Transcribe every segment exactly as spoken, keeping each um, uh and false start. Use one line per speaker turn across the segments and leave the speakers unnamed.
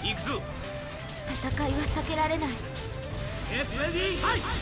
行くぞ。
戦いは避けられない。
ゲットレディーファイト。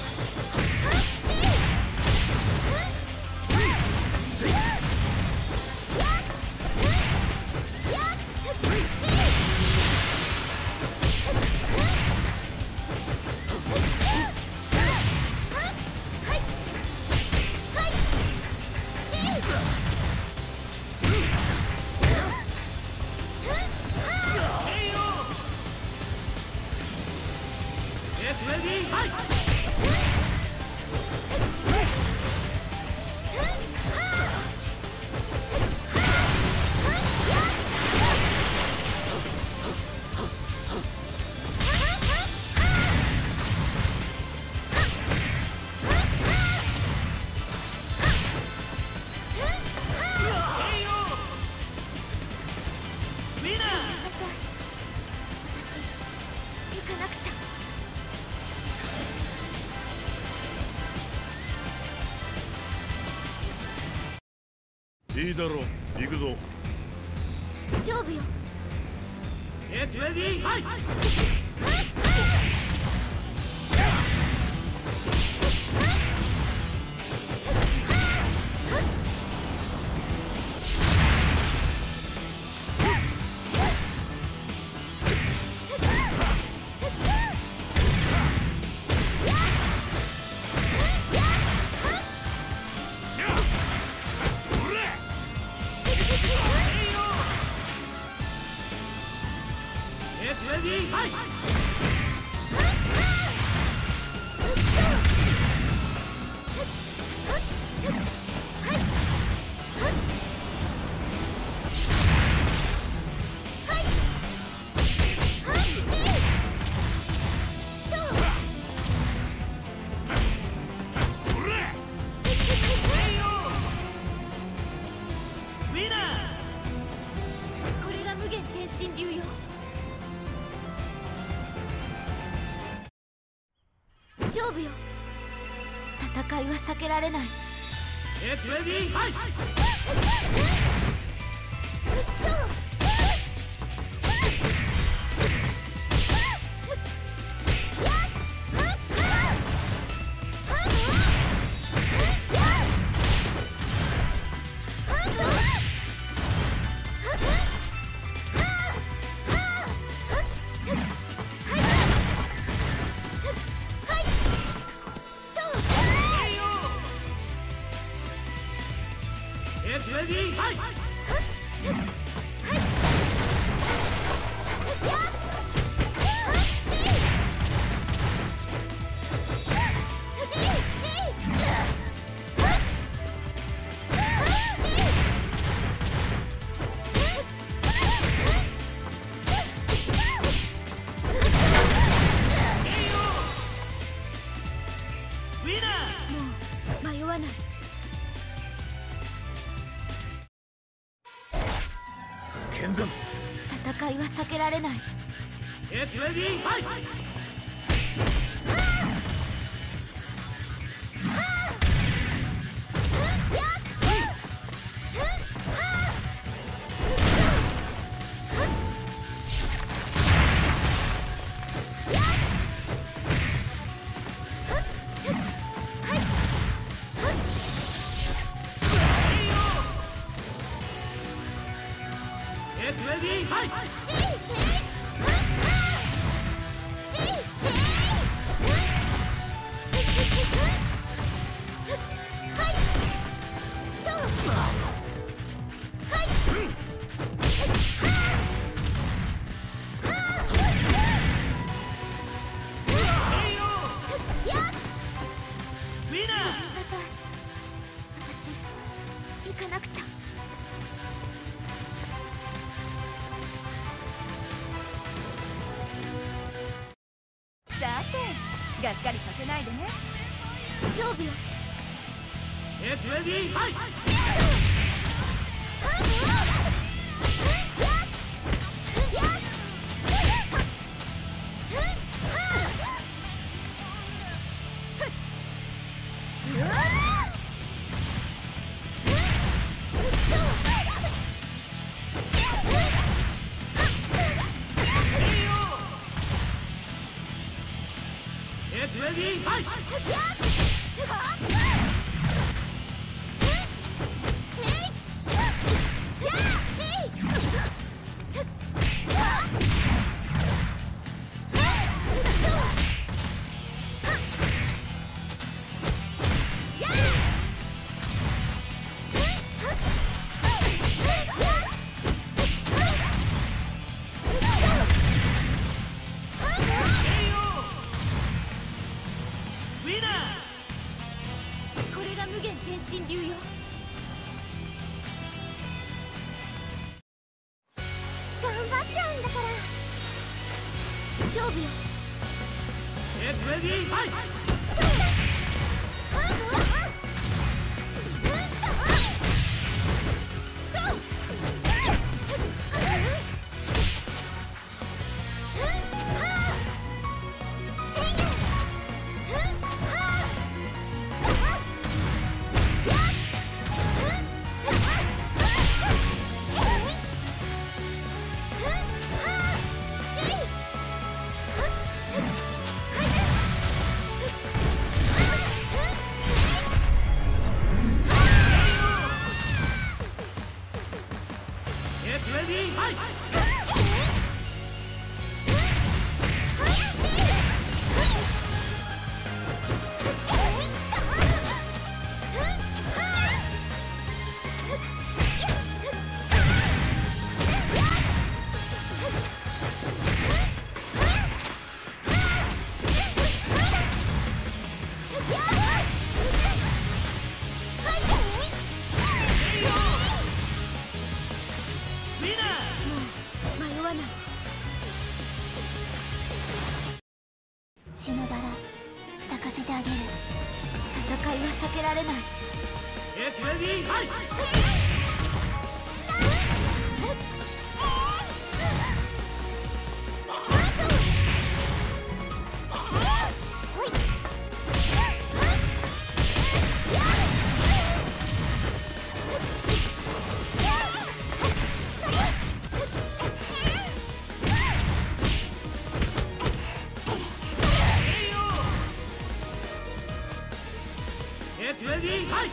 いいだろう、行くぞ。
勝負よ。
ゲットレディーファイト。
これが無限天神流よ。勝負よ。戦いは避けられない。
ゲットレディーファイト。レディーファイト。ウィナー。
もう迷わない。
剣山。
戦いは避けられない。
ゲットレディーファイト。Get ready, fight!
私行かなくちゃ。
さて、がっかりさせないでね。
勝負よ。
Get ready, fight! いいよ。 レディーファイト。
これが無限転身流よ。頑張っちゃうんだから勝負よ。
ゲットレディーファイト。レディーファイト。
血のバラ咲かせてあげる。戦いは避けられない。
ゲットレディーファイト。Get ready, fight!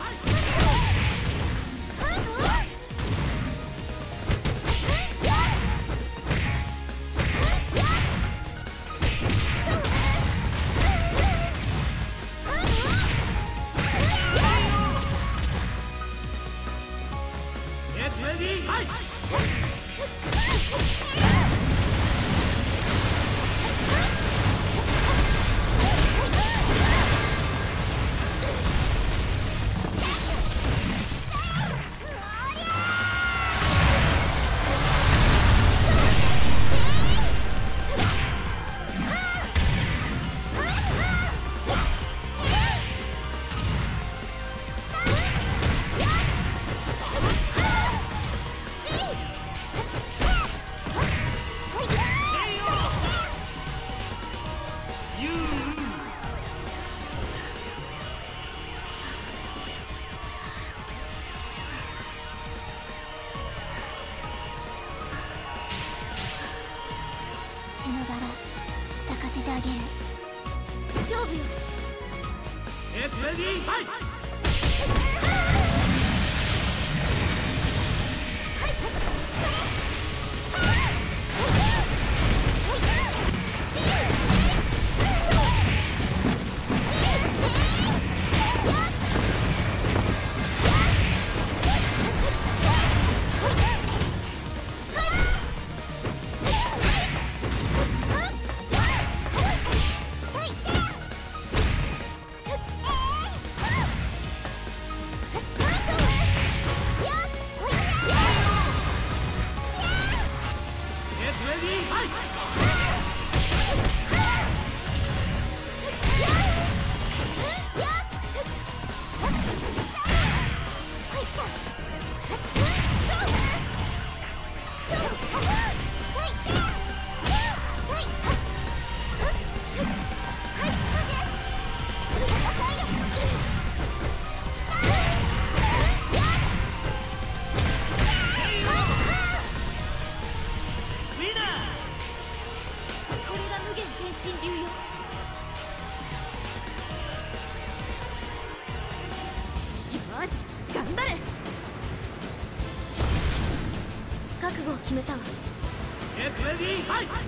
血のバラ咲かせてあげる。勝負よ。
Get ready, fight! ゲ
を決めたわ。
ゲットレディーファイト。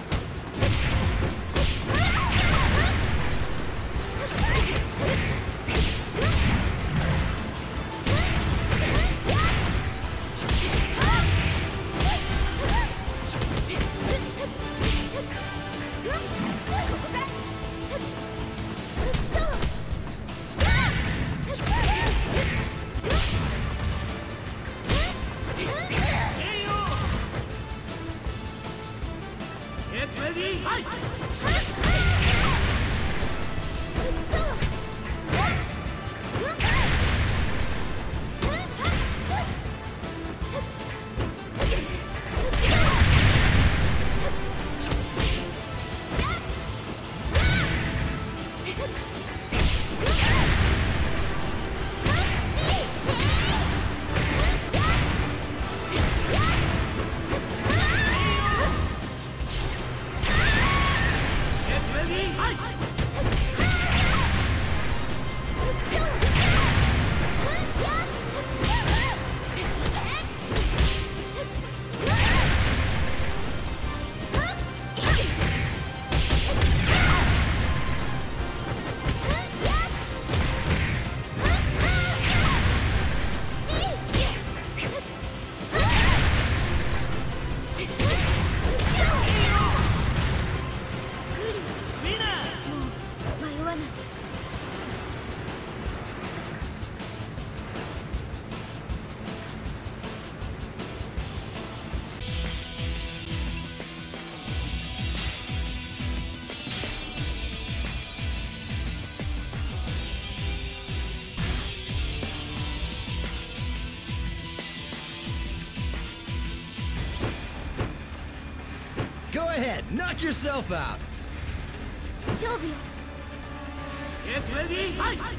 Go ahead, knock yourself out.
勝負よ。
ゲットレディーファイト。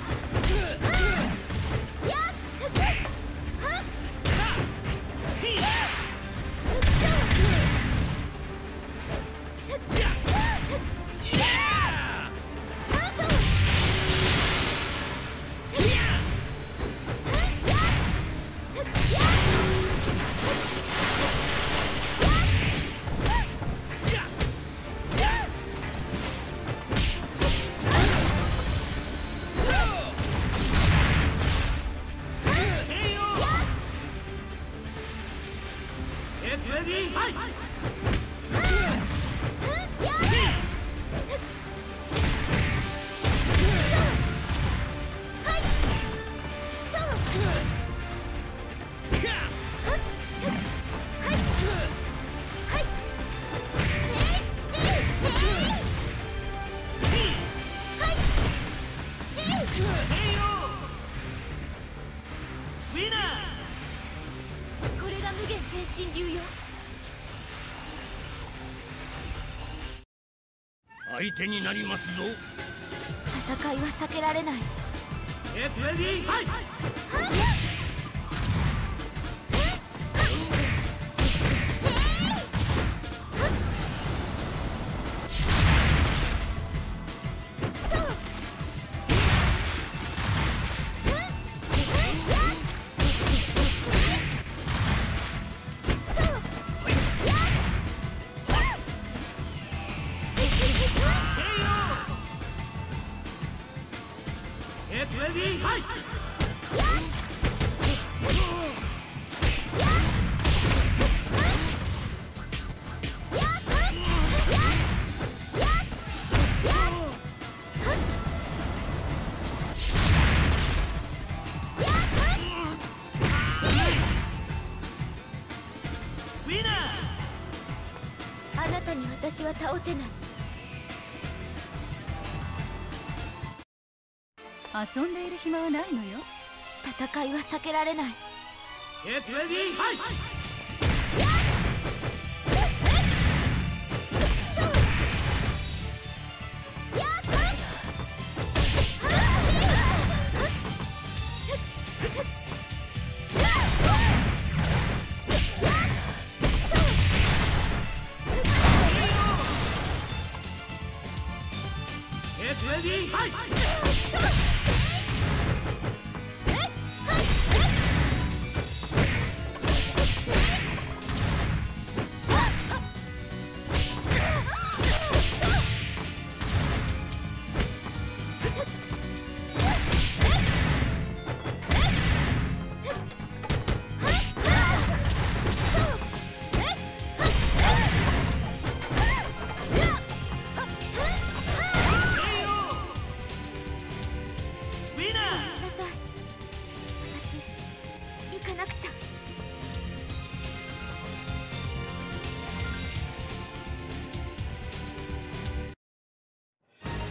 やっはっこれが無限変身流よ。
相手になりますぞ。
戦いは避けられない。
ゲットレディーファイト。
あなたに私は倒せない。
遊んでいる暇はないのよ。
戦いは避けられない。
ゲットレディーファイト。Ready, fight!
やっ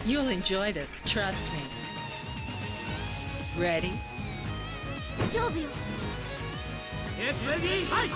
You'll enjoy this, trust me. Ready?
勝負よ。
Get ready, fight!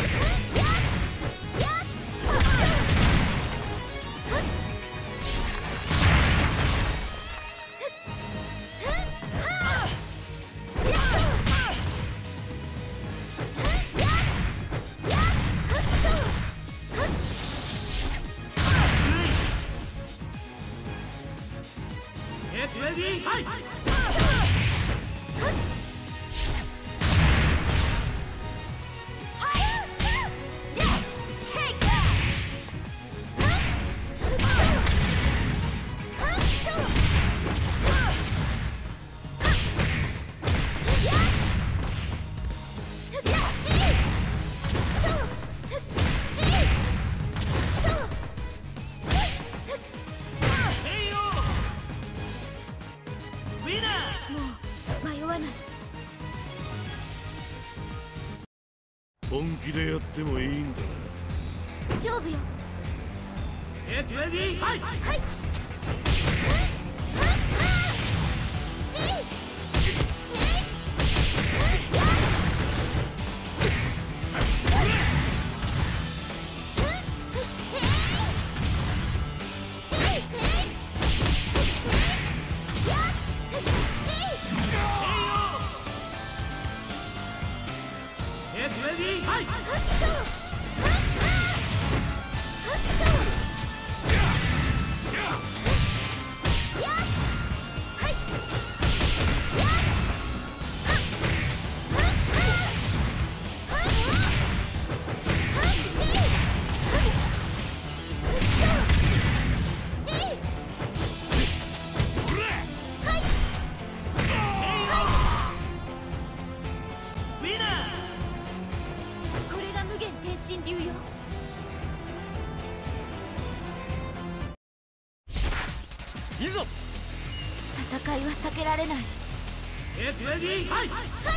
本気でやってもいいんだな。
勝負よ。
Get ready, fight!
はい。
Get ready, fight!
これが無限天神流よ。
いざ
戦いは避けられない。
Get ready, fight!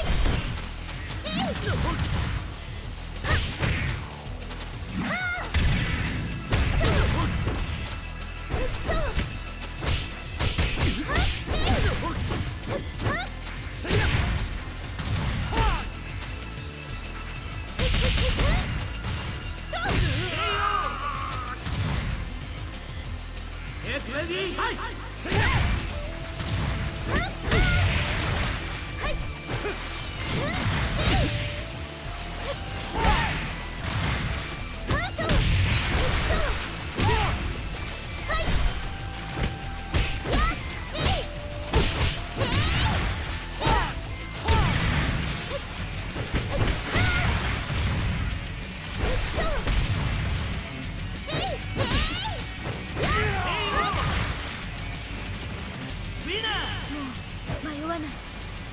迷わない。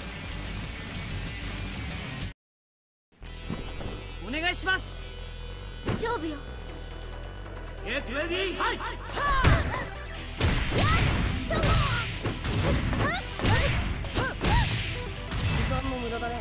お願いします。
勝負よ。
Get ready, fight!
時間も無駄だね。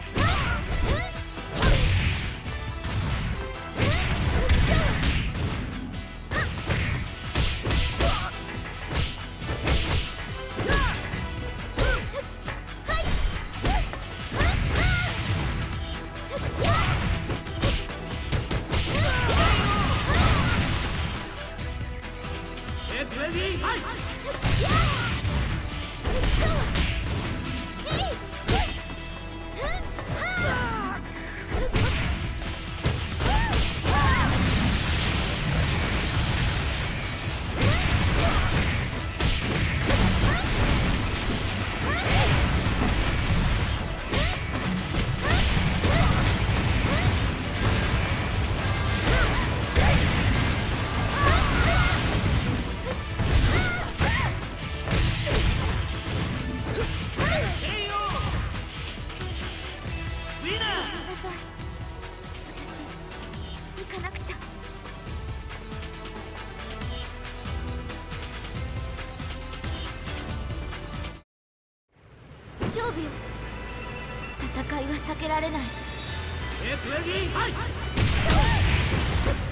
Get ready, fight!
行かなくちゃ。勝負よ。戦いは避けられない。
Get ready, fight!